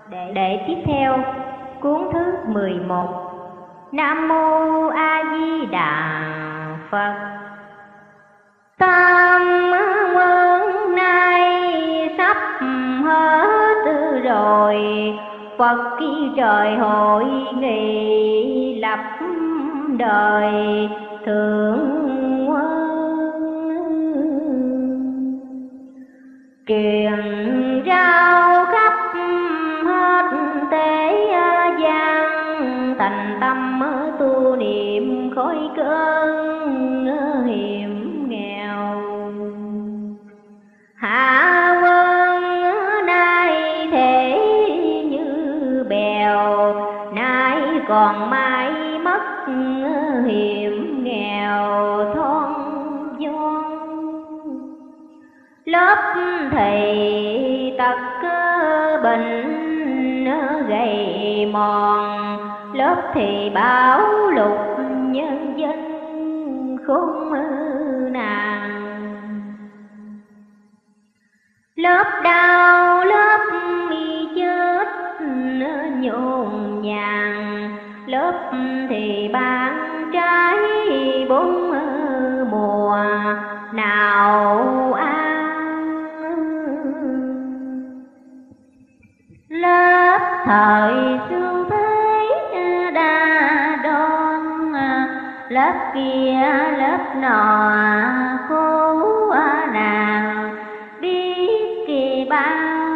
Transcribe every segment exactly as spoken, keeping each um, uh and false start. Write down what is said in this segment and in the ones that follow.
Đệ tiếp theo, cuốn thứ mười một. Nam Mô A Di Đà Phật. Tam quân nay sắp hết rồi, Phật khi trời hội nghị lập đời thượng quân, truyền rao khắp hết thế gian, thành tâm tu niệm khỏi cơn hiểm nghèo. Hạ quân nay thể như bèo, nay còn mai mất hiểm nghèo thon vong. Lớp thầy tật bệnh gầy mòn, lớp thì bảo lục nhân dân khốn nạn. Lớp đau lớp chết nhộn nhàng, lớp thì bán trái bốn mùa nào ăn. Lớp thời xương thế đa đoan, lớp kia lớp nọ khổ nàng biết kỳ bao.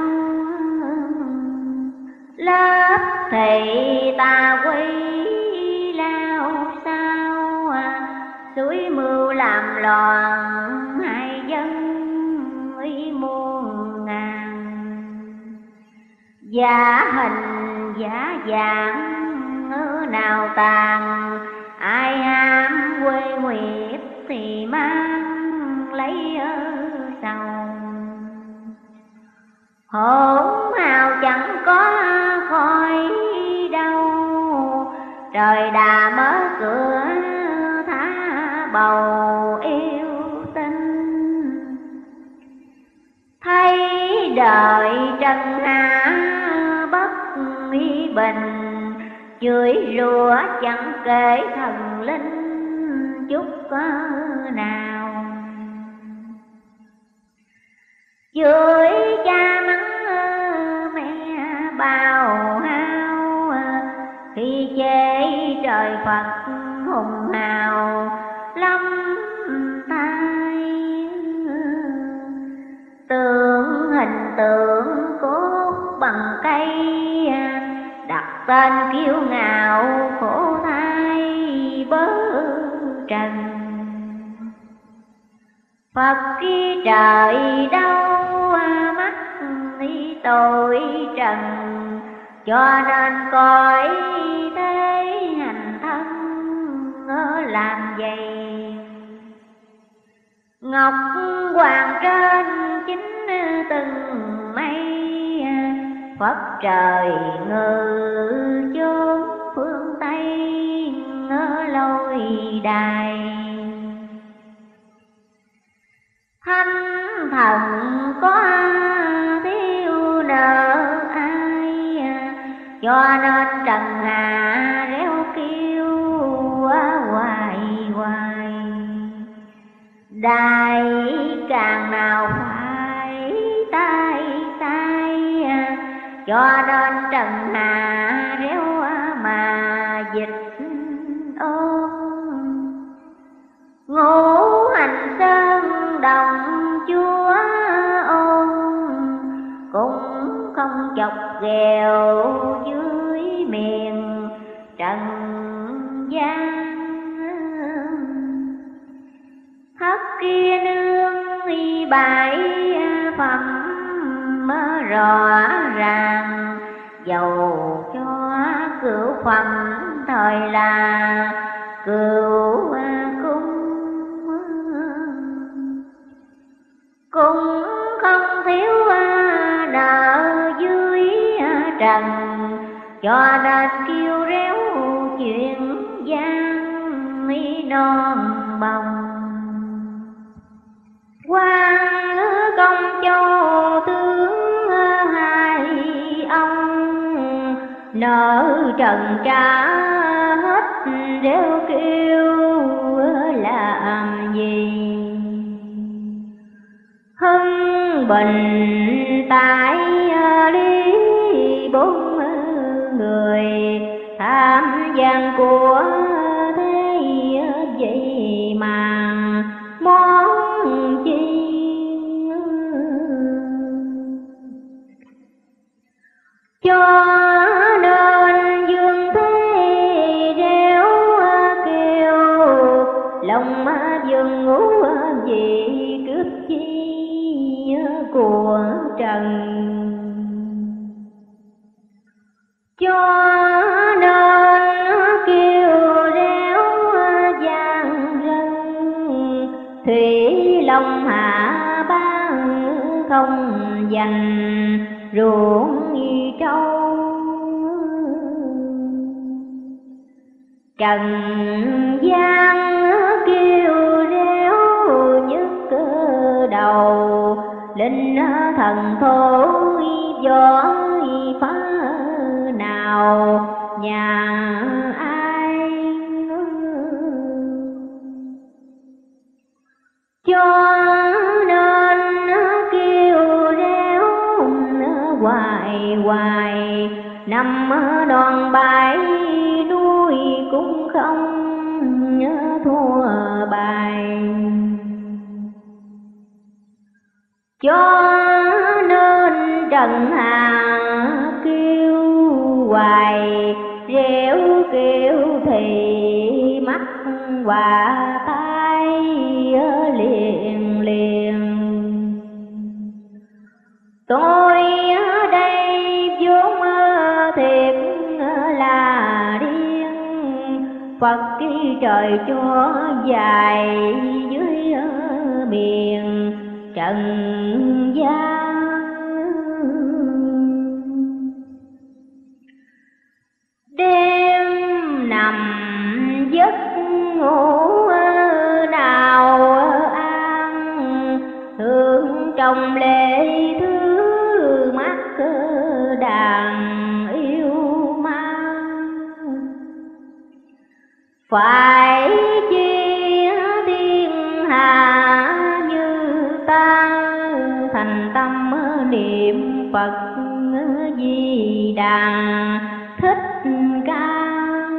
Lớp thầy ta quay lao sao, suối mưu làm loạn hai dân ý muôn ngàn. Giả hình giả dạng nào tàn, ai ham quê nguyệt thì mang lấy sầu. Hỗn hào chẳng có khói đâu, trời đã mở cửa thả bầu yêu tinh. Thấy đời trần hạ bất bình, chửi rủa chẳng kể thần linh chút nào. Chửi cha mắng mẹ bao hao, khi chê trời Phật hùng hào lắm tai. Tượng hình tượng cốt bằng cây, đặt tên kiêu ngạo khổ thai bớ trần. Phật khi trời đâu mắt đi tội trần, cho nên coi thế hành thân làm vậy. Ngọc hoàng trên chính từng mây, Phật trời ngự chốn phương Tây lôi đài. Thánh thần có thiếu nợ ai, cho nên trần hạ réo kêu hoài hoài. Đài càng nào phải tai tai, cho nên trần hạ réo mà dịch ôn. Ngũ hành sơn đồng chúa ôn, cũng không chọc ghẹo dưới miền trần gian. Thất kia nương y bãi phẩm rõ ràng, dầu cho cửu phẩm thời là cửu cung. Cũng không thiếu nợ dưới trần, cho nên kêu réo chuyện gian mi non bồng. Quan công châu tướng hai ông, nợ trần trả hết reo kêu làm gì. Hưng bình tại lý bốn người tham gian của thế vậy mà món chi. Cho nên dương thế reo kêu lòng dương ngủ vì cướp chi của trần. Cho nên kêu réo vang rân thủy long hạ ban không dành ruộng trâu. Trần gian kêu réo nhức đầu linh thần thổ gió phá nào nhà ai. Cho nên kêu réo hoài hoài nằm đòn bãi nuôi cũng không thua bài. Cho nên Trần Hà kêu hoài réo kêu thì mắt hòa tai liền liền. Tôi ở đây vốn thiệt là điên, Phật cái trời cho dài dưới miền trần gian. Đêm nằm giấc ngủ nào an, hương trong lệ thứ mắt đàn yêu mang. Phải chi thiên hạ như ta thành tâm niệm Phật Di Đà Thích Ca.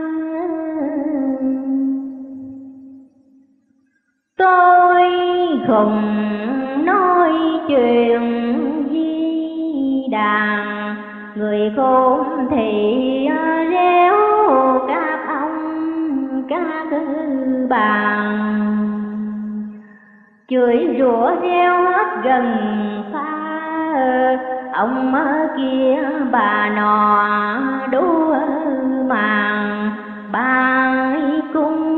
Tôi không nói chuyện Di Đà, người khôn thì réo các ông các bà, chửi rủa reo hết gần xa. Ông kia bà nọ đú màng bài cung.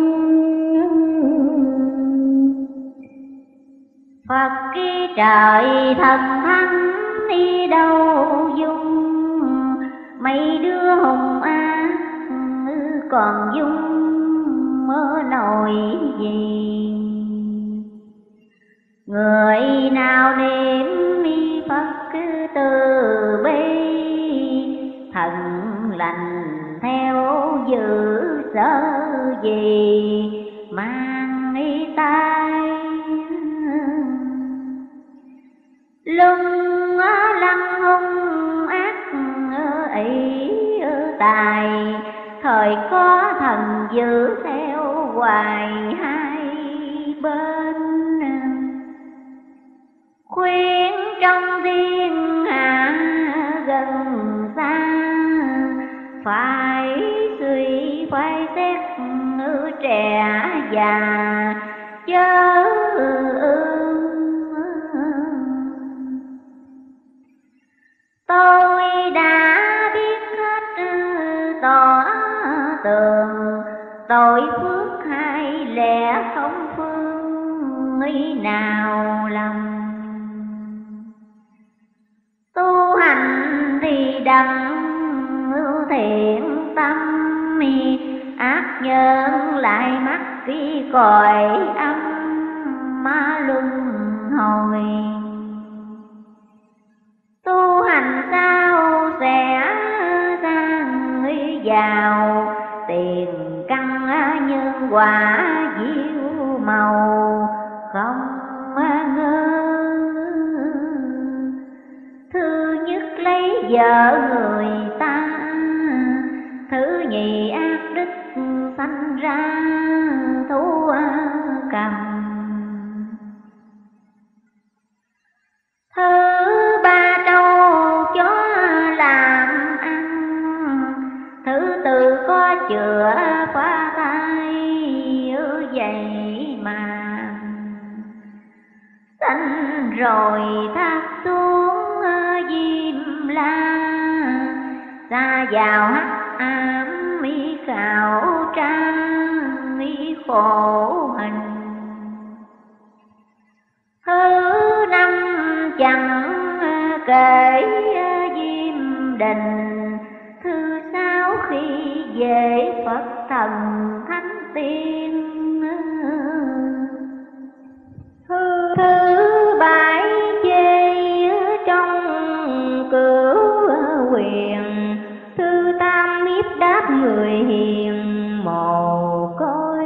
Phật cái trời thần thánh đi đâu dung, mấy đứa hùng ác còn dung mơ nổi gì. Người nào niệm Phật cứ từ bi, thần lành theo giữ sợ gì mang đi tay. Lưng lăng hung ác ấy tài, thời có thần giữ theo hoài hai bên. Khuyên trong thiên hạ gần xa, phải suy phải xét trẻ già chớ tôi đã biết hết tỏ tường, tội phước hai lẽ không phương nghĩ nào lầm. Tu hành thì đặng thiện tâm, ác nhân lại mắc cái cõi âm ma luân hồi. Tu hành sao sẽ sang quả diệu màu không ngơ. Thứ nhất lấy vợ người ta, thứ nhì ác đức sanh ra thú cầm. Thứ ba trâu chó làm ăn, thứ tư có chữa qua tay vậy mà. Sanh rồi thác xuống diêm la, xa vào hắc ám mi khảo tra mi khổ hình. Thứ năm chẳng kể diêm đình, thứ sáu khi về Phật thần thánh tiên. Thứ, thứ bảy chê trong cửu quyền, thứ tám miếp đáp người hiền mồ côi.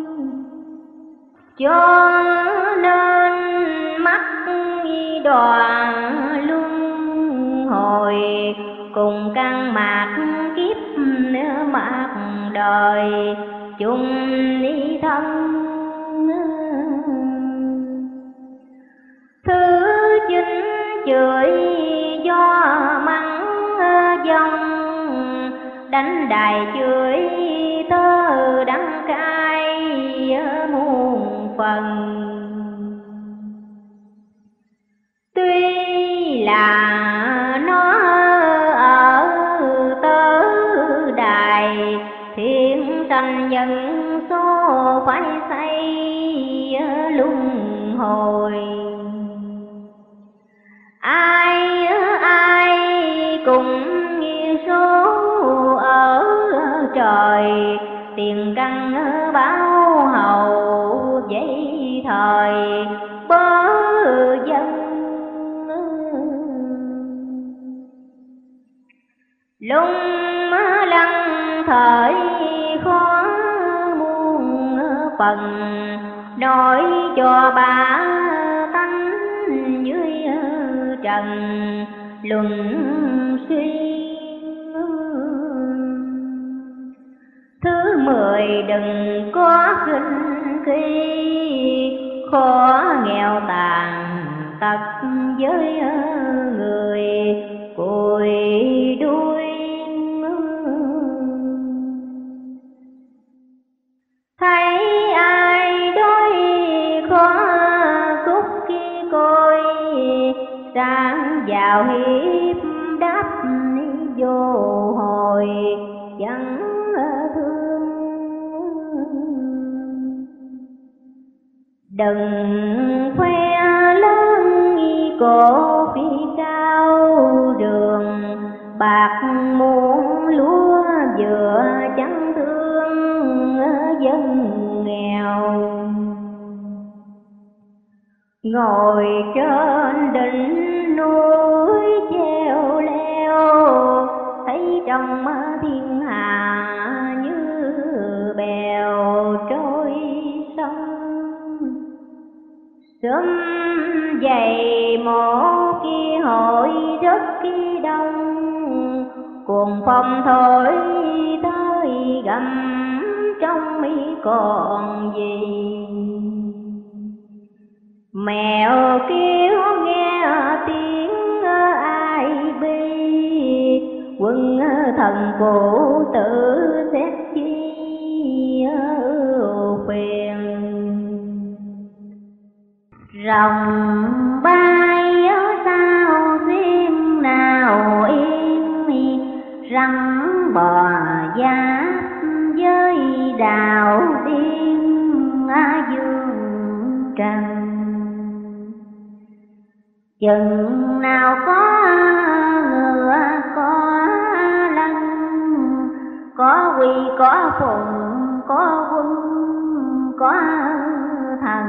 Cho nên mắt đoàn luân hồi, cùng căn mạc kiếp mạc đời chung ni thân. Thứ chín chửi do mắng dòng, đánh đài chửi tơ đắng cay muôn phần. Tuy là nó ở tớ đài, thiên sanh nhân số phải xây luân hồi. Ai ai cũng như số ở trời, tiền căn báo hầu vậy thời bớ dân. Lung lăng thời khó muôn phần, nói cho bà tánh dưới trần luận suy. Thứ mười đừng có khinh khi, khó nghèo tàn tật với người cùi đuôi. Thấy ai đối khó cúc kia coi, sáng vào hiếp đáp vô hồi chẳng thương. Đừng khoe lớn cổ phi cao đường, bạc muôn lúa vừa chẳng thương dân nghèo. Ngồi trên đỉnh núi treo leo, thấy trong thiên hà như bèo trôi sông. Sớm dậy một kia hội rất kỳ đông, cuồng phong thổi tới gầm trong mi còn gì. Mèo kêu nghe tiếng ai bi, quân thần phụ tự xét chi phiền. Rồng bay ở sao xiêm nào yên, rắn bò giáp với đào tiên dương trần. Chừng nào có ngựa có lân, có quy có phụng có quân có thần.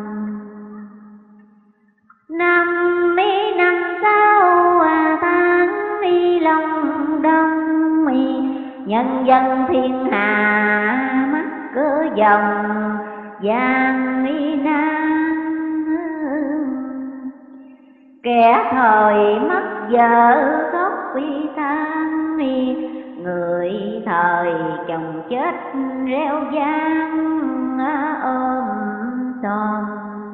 Năm mấy năm sau tháng đi lòng đông, nhân dân thiên hà mắt cớ dòng gian nan. Kẻ thời mất vợ khóc vì than, người thời chồng chết reo vang ôm son.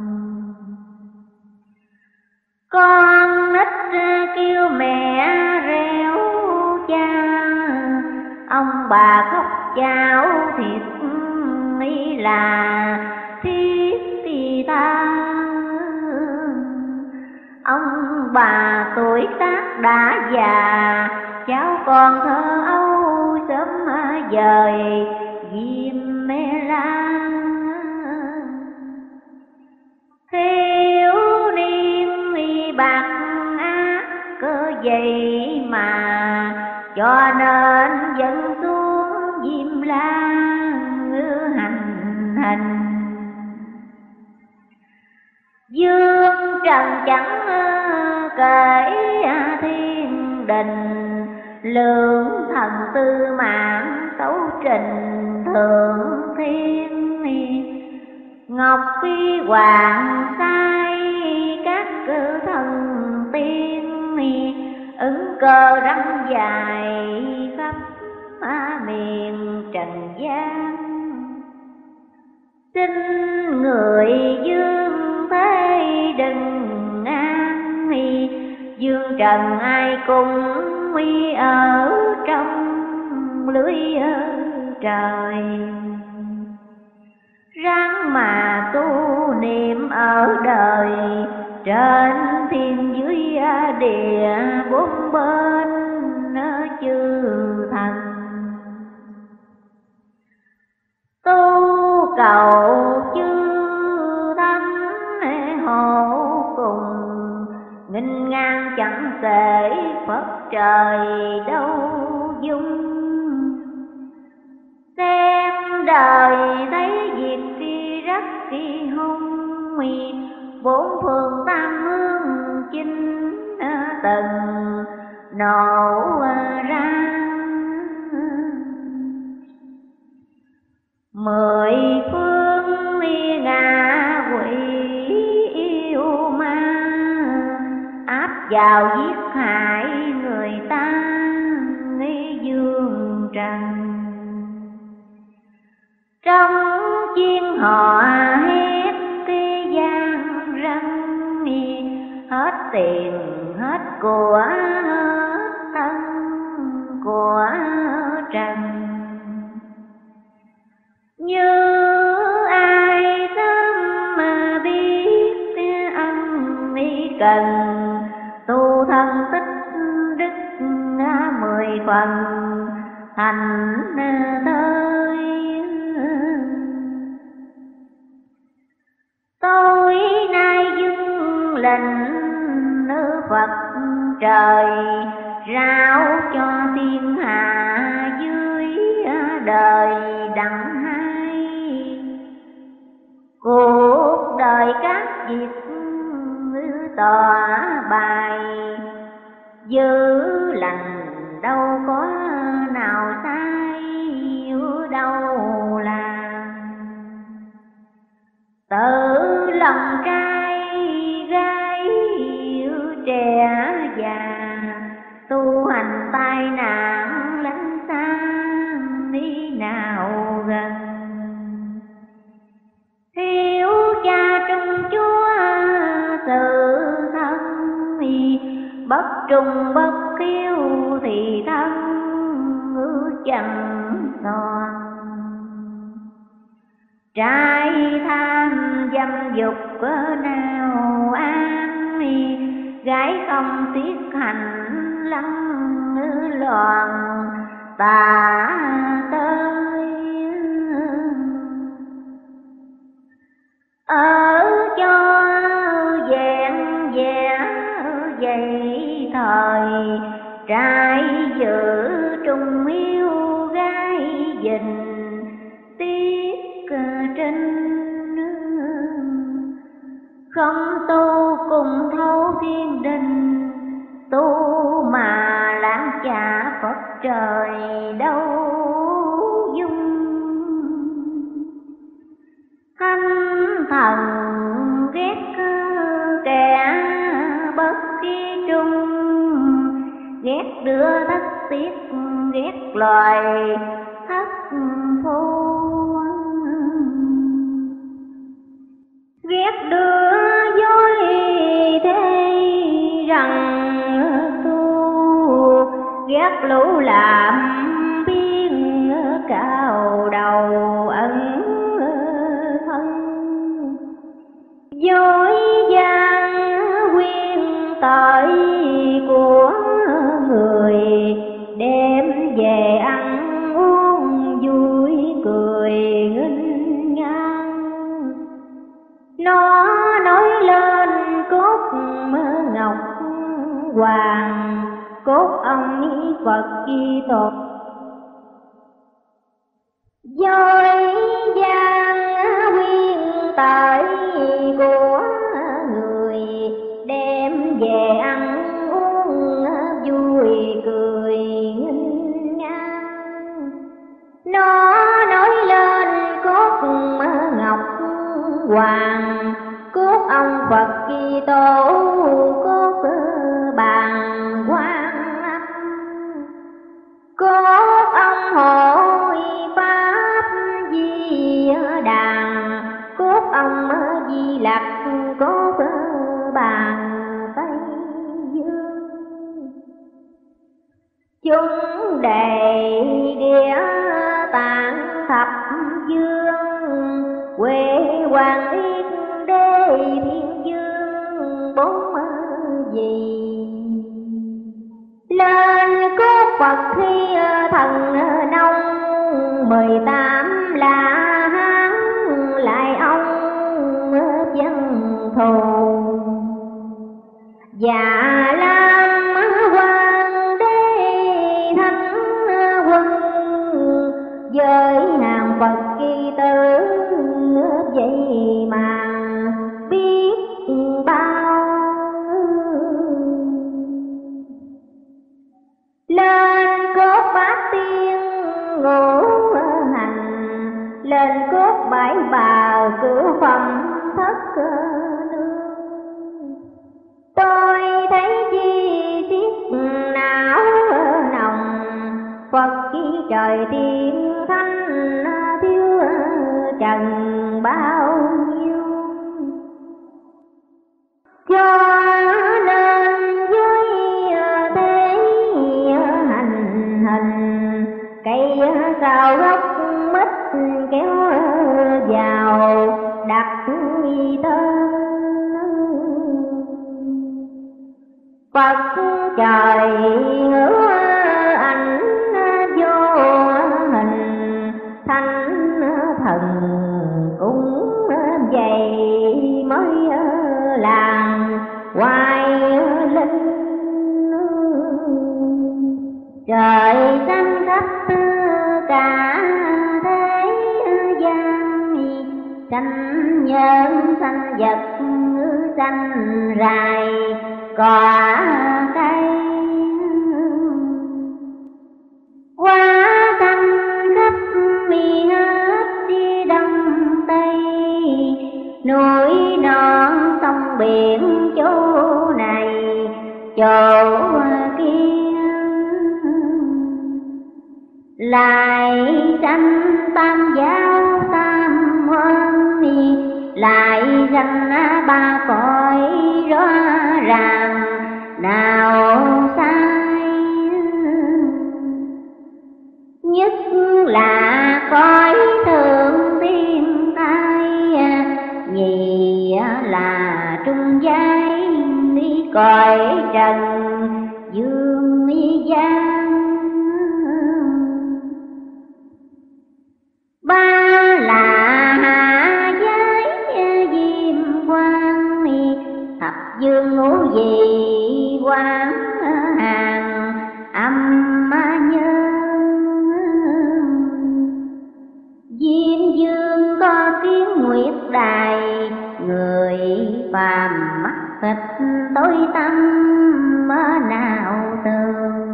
Con nít kêu mẹ reo cha, ông bà khóc cháu thiệt ý là thiết thì ta. Ông bà tuổi tác đã già, cháu con thơ âu sớm dời ghim mẹ lan. Thiếu niên bạc ác cơ vậy mà, cho nên dẫn xuống diêm la hành hình. Dương trần chẳng kể thiên đình, lượng thần tư mạng tấu trình thượng thiên. Ngọc phi hoàng sai các cử thần tiên, ứng cơ răng dài khắp miền trần gian. Xin người dương thế đừng an, dương trần ai cũng nguy ở trong lưới trời. Ráng mà tu niệm ở đời, trên thiên dưới địa bốn bên chư thần. Tu cầu chư thánh hộ cùng, nghênh ngang chẳng thể Phật trời đâu dung. Xem đời thấy việc khi rất khi hung, bốn phương tam hương chinh từng nổ ra. Mười phương ngạ quỷ yêu ma, áp vào giết hại người ta dương trần. Trong chiên họ hét thế gian răng, hết tiền hết của hết thân của trần. Như ai sớm mà biết âm ý cần, tu thân tích đức mười phần thành thơi. Tối nay dâng lệnh nữ Phật trời, rao cho thiên hạ dưới đời đặng hai. Cuộc đời các việc tòa bài, giữ lành đâu có nào sai đâu là. Tự lòng trai gái trẻ già, tu hành tai nạn lánh xa đi nào gần. Thiếu cha trung chúa sự thân, bất trung bất khiếu thì thân chẳng còn. Trai tham dâm dục nào an, gái không tiếc hành lăng loạn tà tới. Ở cho vẹn vẹn vậy thời, trai giữ trung yêu gái dình tiếc trinh. Không tu cùng thấu thiên đình, tu mà lãng trả Phật trời đâu dung. hận ghét kẻ bất trí trung, ghét đứa thất tiết, ghét loài thất phu, ghét đứa dối thế rằng tu, ghét lũ làm biếng cao đầu ẩn thân, dối gian quyên tội của người, đem về ăn uống vui cười nghênh ngang. Nó nói lên cốt ngọc hoàng, cốt ông Phật Kitô, dối gian quyên tội của người, đem về ăn uống vui cười nghênh ngang. Nó nói lên cốt ngọc hoàng, cốt ông Phật Kitô, cốt bàn Quan Âm, cốt ông Hội Pháp Di Đà, cốt ông Di Lặc, cốt bàn Tây Dương. Chúng đề địa tạng thập dương, quê hoàng yết đế thiên dương bốn gì. Lên cốt Phật khi thần nông, mười tám là hán lại ông dân thù, và làm hoàng đế thánh quân, với hàng Phật kỳ tử vậy mà biết bao. Lên cốt bát tiên ngũ hành, lên cốt bãi bào cửa phẩm thất nương. Tôi thấy chi tiết não nồng, Phật chi trời tiên thanh thiếu trần bao nhiêu. Cho nên với thế hành hình, cây sao gốc mít kéo vào đặt tên. Phật trời ngữ ảnh vô hình, thánh thần cũng vậy mới làng hoài linh. Trời xanh khắp cả thế gian, sanh nhân sanh vật sanh rài cỏ cây. Hoa xanh khắp miền hết đi đông tây, núi non sông biển chỗ này chỗ kia. Lại tranh tam giáo tam hoan, lại tranh ba cõi rõ ràng nào sai. Nhất là cõi thượng thiên tai, nhì là trung giai đi cõi trần dương gian. Ba là hạ giới diêm quang, thập dương ngũ vị quán hàng âm nhân. Diêm dương có kiến nguyệt đài, người phàm mắt thịt tối tăm nào tường.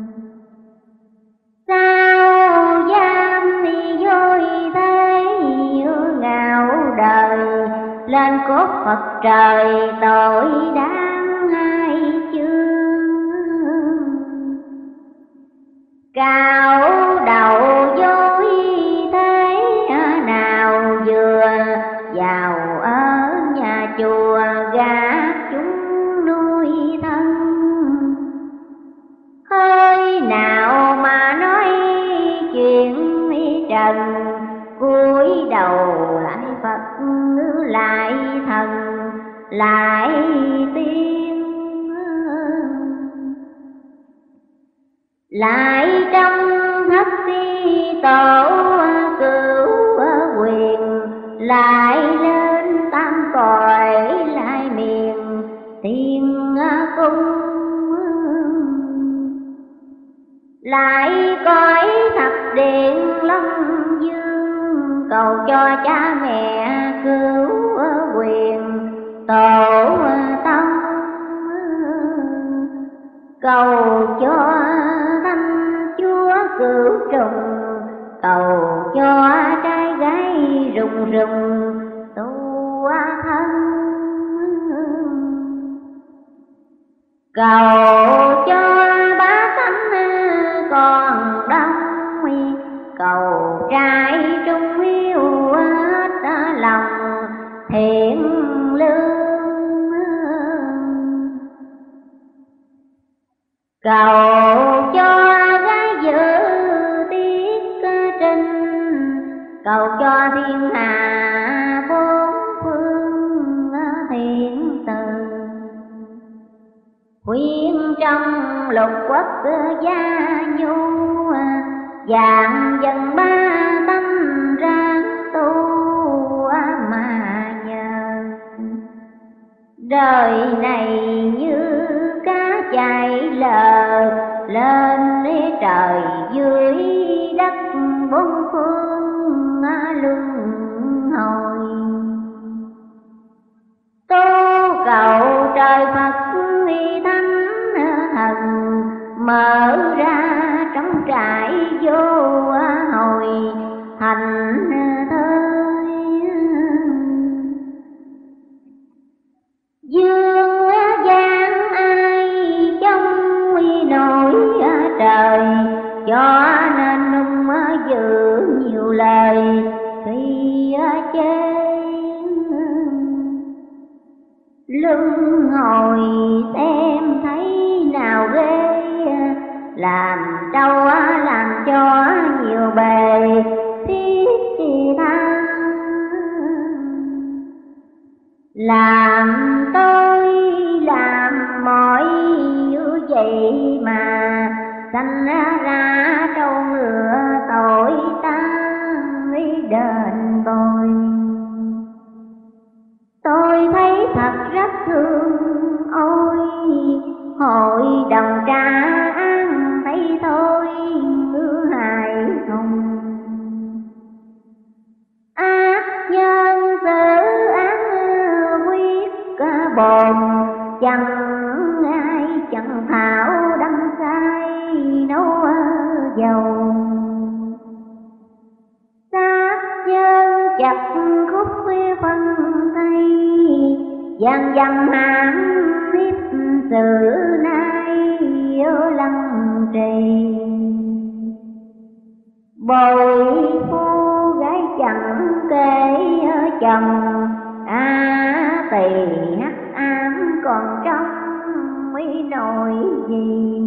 Sao giam thì dối thế ngạo đời, đốt Phật trời tội đáng hai chương. Cao đầu dối thế nào vừa vào ở nhà chùa gạt chúng nuôi thân. Hơi nào mà nói chuyện trần, cúi đầu lại Phật lại thần lại tiên. Lại trong thất di tổ cửu quyền, lại lên tam cõi lại miền thiên cung. Lại cõi thập điện long dương, cầu cho cha mẹ cứu quyền tổ tông. Cầu cho thánh chúa cửu trùng, cầu cho trai gái rùng rùng tu thân. Cầu cho bá tánh còn đông, cầu trai trung hiếu hết lòng thiện lương. Cầu cho gái giữ tiết trinh, cầu cho thiên hạ bốn phương thiện từ. Khuyên trong lục quốc gia nhu, dạng dân ba tâm ra tu mà nhờ. Đời này như cá chạy lờ, lên trời dưới đất bốn phương luân hồi. Tu cầu trời Phật huy thánh thần, mở ra trong trại vô hồi thành thơi. Dương gian ai trong nổi trời, cho nên nung dự nhiều lời khi chê. Luân hồi xem thấy nào ghê, làm đâu làm cho nhiều bề thiết tha. Làm tôi làm mọi như vậy mà sanh ra trâu ngựa tội ta đền bồi. Tôi thấy thật rất thương ôi, hội đồng trả án thấy thôi ngư hài hùng. Ác nhân xử án quyết bồn, chẳng ai chẳng thảo đăng sai nấu dầu. Sát nhân chặt khúc phân tay, gian dâm hãm tiếp sự nay ở lăng trì. Bồi phu gái chẳng kể chồng, á tỳ hắc ám còn trong mấy nỗi gì.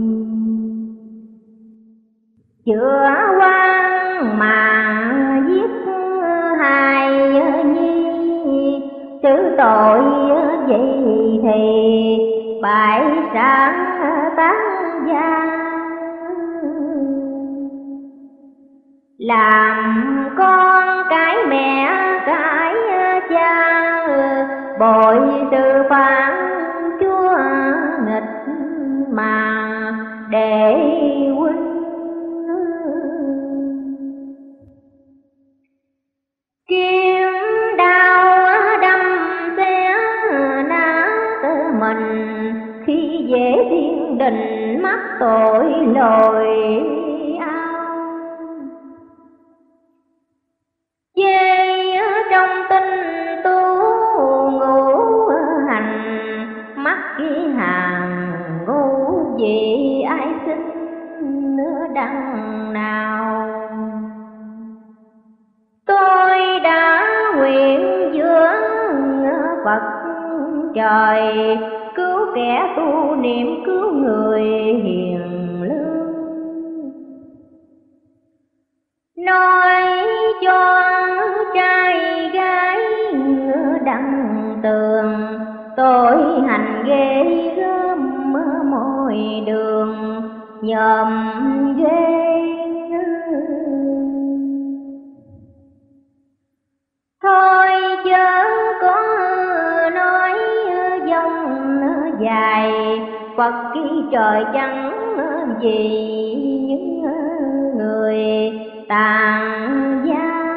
Chữa quan mà giết hài nhi, xử tội gì thì bại sản tán gia. Làm con cái mẹ cái cha, bội từ phán chúa nghịch mà để huynh. Kiếm đau đâm xé nát mình, khi dễ thiên đình mắc tội lỗi ao. Chê trong tinh tu ngủ sinh đằng nào. Tôi đã nguyện giữa Phật trời, cứu kẻ tu niệm cứu người hiền lương. Nói cho trai gái đặng tường, tôi hành ghê gớm môi đường nhòm ghê. Thôi chớ có nói dông dài, Phật ký trời chẳng vì những người tàn gian.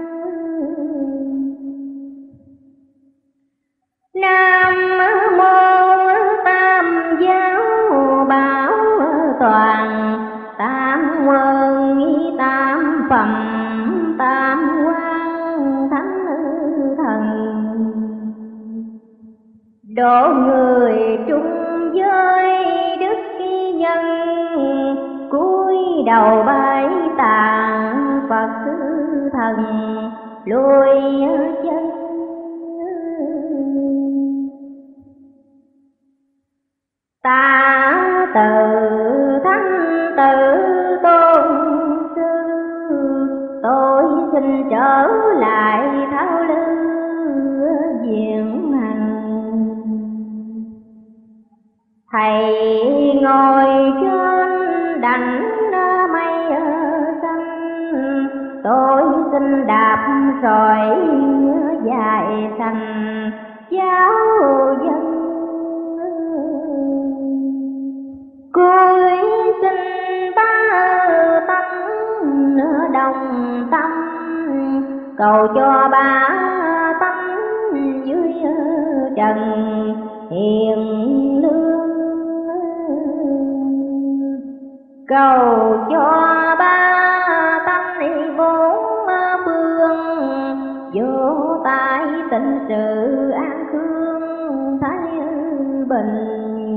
Nam mô Tam giáo bảo toàn, tam quân tam phẩm tam quan thánh thần. Độ người trung giới đức nhân, cúi đầu bái tạ Phật thần lùi chân. Ta từ thánh tử tôn sư, tôi xin trở lại thao lư diện hành. Thầy ngồi trên đảnh mây xanh, tôi xin đạp sỏi dài xanh giáo dân. Cuối xin ba tánh đồng tâm, cầu cho ba tánh dưới trần hiền lương. Cầu cho ba tánh bốn phương, vô tai tịnh sự an khương thái bình.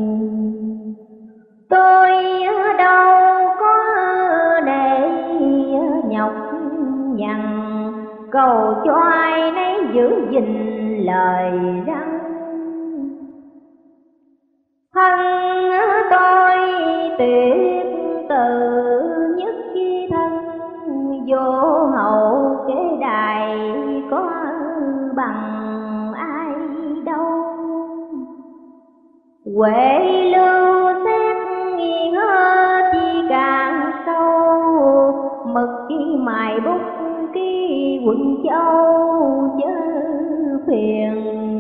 Tôi đâu có để nhọc nhằn, cầu cho ai nấy giữ gìn lời răn. Thân tôi tuyệt từ nhất chi thân, vô hậu kế đài có bằng ai đâu. Huệ lưu xét nghiêng hết chi càng sâu, mực ký mài bút ký quận châu chớ phiền.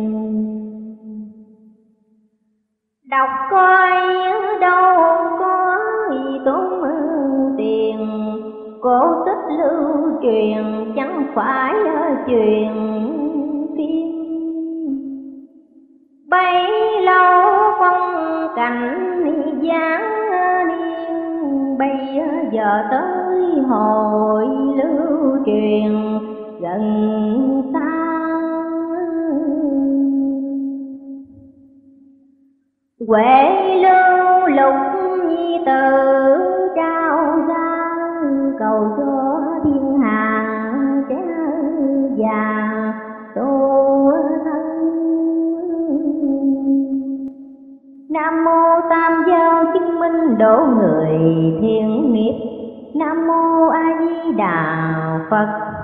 Đọc coi đâu có tốn tiền, cổ tích lưu truyền chẳng phải truyền phim. Bấy lâu phong cảnh dáng niên, bây giờ tới hồi lưu truyền gần xa. Huệ lưu lục nhi tử trao ra, cầu cho thiên hạ trẻ già tu thân. Nam mô Tam giáo chứng minh độ người thiện nghiệp. Nam mô A Di Đà Phật.